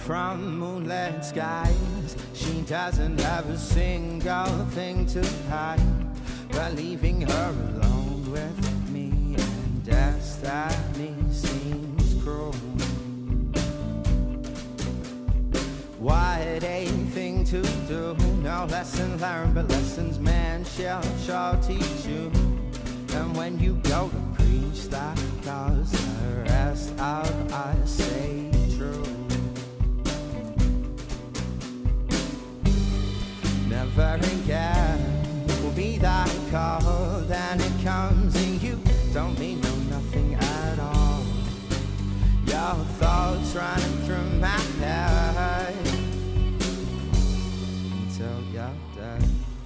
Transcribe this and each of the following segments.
from moonlit skies. She doesn't have a single thing to hide, but leaving her alone with me and destiny seems cruel. What a thing to do. No lesson learned, but lessons man shall teach you. And when you go to preach, that does the rest of us say true. Never again will be that cold, and it comes and you don't mean no nothing at all. Your thoughts running through my head until you're dead.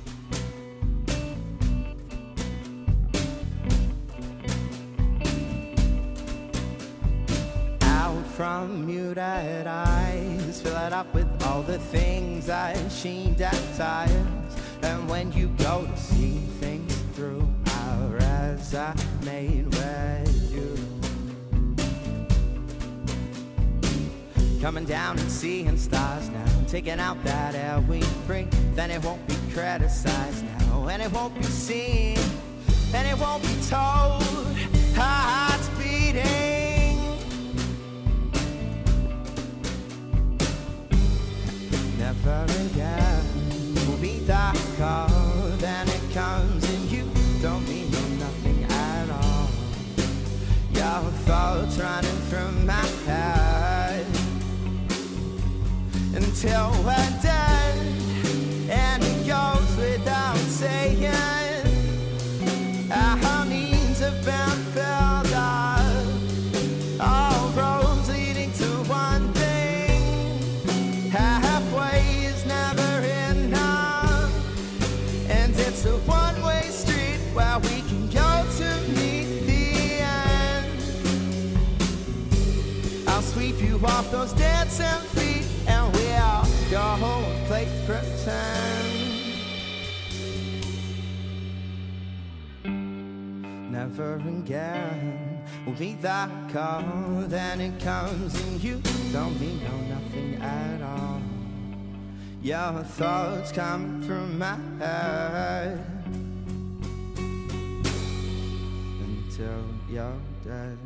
From muted eyes, fill it up with all the things that she desires. And when you go to see things through, I'll resonate with you. Coming down and seeing stars now, taking out that air we breathe. Then it won't be criticized now, and it won't be seen, and it won't be told. Our hearts beating. Never again will be that cold, and it comes and you don't mean no nothing at all. Your thoughts running through my head until we're dead, and it goes without saying. Our needs have been filled up, all roads leading to one thing. Halfway is never enough, and it's a one-way street where we can go to meet the end. I'll sweep you off those dancing feet, and we'll go and play pretend. Never again will be that cold, and it comes and you don't mean no nothing at all. Your thoughts come through my head until you're dead.